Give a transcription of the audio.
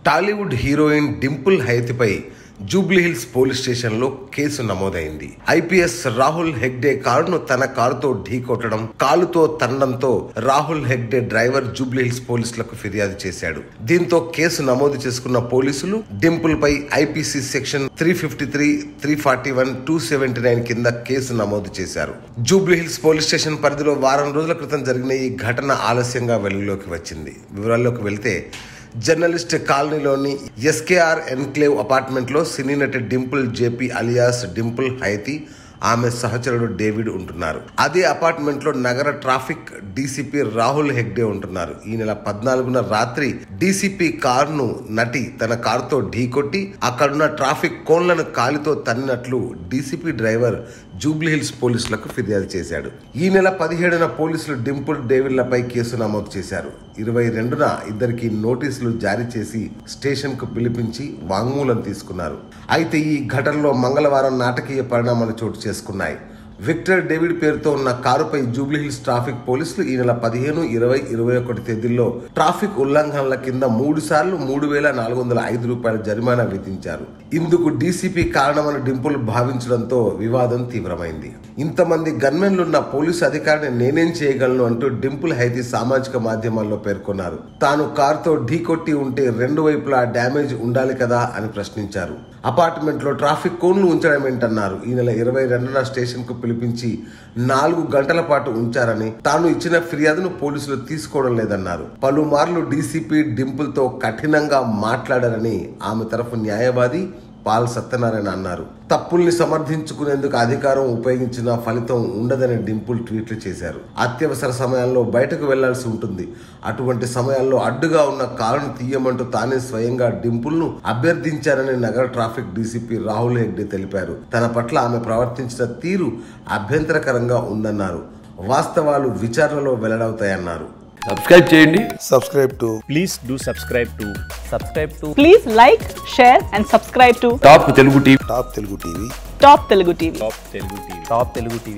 Tollywood heroine Dimple హైతిపై Jubilee Hills police station లో కేసు నమోదైంది. ఐపీఎస్ రాహుల్ హెగ్డే కారును తన కారుతో ఢీకొట్టడం, కాలుతో తన్నడంతో రాహుల్ హెగ్డే డ్రైవర్ జూబ్లీహిల్స్ పోలీసులకు ఫిర్యాదు చేశాడు. దీంతో కేసు నమోదు చేసుకున్న పోలీసులు డింపుల్ పై ఐపీసీ సెక్షన్ 353, 341, 279 కింద కేసు నమోదు చేశారు. జూబ్లీహిల్స్ పోలీస్ స్టేషన్ పరిధిలో వారం రోజుల క్రితం జరిగిన ఈ ఘటన ఆలస్యంగా వెలుగులోకి వచ్చింది. వివరాల్లోకి వెళ్తే, జర్నలిస్ట్ కాలనీలోని ఎస్కేఆర్ ఎన్క్లేవ్ అపార్ట్మెంట్ లో సినీ నటి డింపుల్ జేపీ అలియాస్ డింపుల్ హైతి, ఆమె సహచరుడు డేవిడ్ ఉంటున్నారు. అదే అపార్ట్మెంట్ లో నగర ట్రాఫిక్ డీసీపీ రాహుల్ హెగ్డే ఉంటున్నారు. ఈ నెల 14న రాత్రి డీసీపీ కారును నటి తన కారుతో ఢీకొట్టి అక్కడున్న ట్రాఫిక్ కోన్లను కాలితో తన్నినట్లు డీసీపీ డ్రైవర్ జూబ్లీహిల్స్ పోలీసులకు ఫిర్యాదు చేశాడు. ఈ నెల 17న పోలీసులు డింపుల్, డేవిడ్లపై కేసు నమోదు చేశారు. 22న ఇద్దరికి నోటీసులు జారీ చేసి స్టేషన్ కు పిలిపించి వాంగ్మూలం తీసుకున్నారు. అయితే ఈ ఘటనలో మంగళవారం నాటకీయ పరిణామాలు చోటు చేసుకున్నాయి. విక్టర్ డేవిడ్ పేరుతో ఉన్న కారుపై జూబ్లీహిల్స్ ట్రాఫిక్ పోలీసులు ఈ నెల 15, 20, 21 తేదీల్లో ట్రాఫిక్ ఉల్లంఘనల కింద 3 సార్లు 3,405 రూపాయల జరిమానా విధించారు. ఇందుకు డీసీపీ కారణమని డింపుల్ భావించడంతో వివాదం తీవ్రమైంది. ఇంతమంది గన్మెన్లున్న పోలీసు అధికారిని నేనేం చేయగలను అంటూ డింపుల్ హైతి సామాజిక మాధ్యమాల్లో పేర్కొన్నారు. తాను కారుతో ఢీకొట్టి ఉంటే 2 వైపులా డ్యామేజ్ ఉండాలి కదా అని ప్రశ్నించారు. అపార్ట్మెంట్ లో ట్రాఫిక్ కోన్లు ఉంచడం ఏంటన్నారు. ఈ నెల 22న స్టేషన్ కు పిలిపించి 4 గంటల పాటు ఉంచారని, తాను ఇచ్చిన ఫిర్యాదును పోలీసులు తీసుకోవడం లేదన్నారు. పలుమార్లు డీసీపీ డింపుల్ తో కఠినంగా మాట్లాడారని ఆమె తరఫు న్యాయవాది పాల్ సత్యనారాయణ అన్నారు. తప్పుల్ని సమర్థించుకునేందుకు అధికారం ఉపయోగించిన ఫలితం ఉండదని డింపుల్ ట్వీట్లు చేశారు. అత్యవసర సమయాల్లో బయటకు వెళ్లాల్సి ఉంటుంది. అటువంటి సమయాల్లో అడ్డుగా ఉన్న కారును తీయమంటూ తానే స్వయంగా డింపుల్ ను అభ్యర్థించారని నగర ట్రాఫిక్ డీసీపీ రాహుల్ హెగ్డే తెలిపారు. తన పట్ల ఆమె ప్రవర్తించిన తీరు అభ్యంతరకరంగా ఉందన్నారు. వాస్తవాలు విచారణలో వెల్లడవుతాయన్నారు. సబ్స్క్రైబ్ చేయండి. Please do subscribe to. Please like, share and subscribe to Top Telugu TV. Top Telugu TV.